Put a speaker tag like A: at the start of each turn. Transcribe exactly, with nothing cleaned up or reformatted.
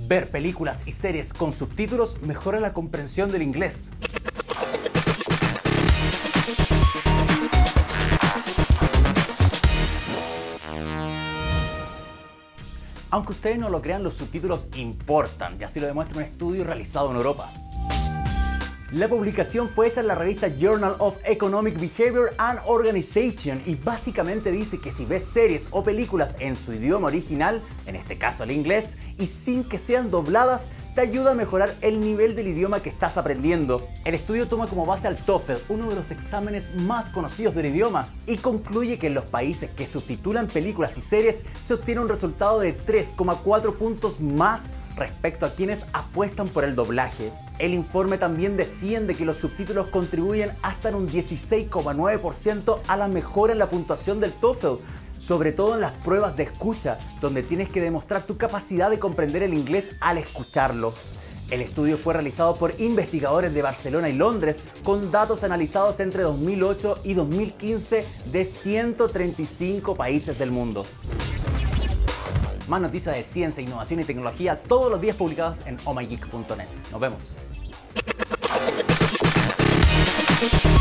A: Ver películas y series con subtítulos mejora la comprensión del inglés. Aunque ustedes no lo crean, los subtítulos importan, y así lo demuestra un estudio realizado en Europa. La publicación fue hecha en la revista Journal of Economic Behavior and Organization y básicamente dice que si ves series o películas en su idioma original, en este caso el inglés, y sin que sean dobladas, te ayuda a mejorar el nivel del idioma que estás aprendiendo. El estudio toma como base al TOEFL, uno de los exámenes más conocidos del idioma, y concluye que en los países que subtitulan películas y series se obtiene un resultado de tres coma cuatro puntos más respecto a quienes apuestan por el doblaje. El informe también defiende que los subtítulos contribuyen hasta en un dieciséis coma nueve por ciento a la mejora en la puntuación del TOEFL, sobre todo en las pruebas de escucha, donde tienes que demostrar tu capacidad de comprender el inglés al escucharlo. El estudio fue realizado por investigadores de Barcelona y Londres, con datos analizados entre dos mil ocho y dos mil quince de ciento treinta y cinco países del mundo. Más noticias de ciencia, innovación y tecnología todos los días publicadas en oh my geek punto net. Nos vemos.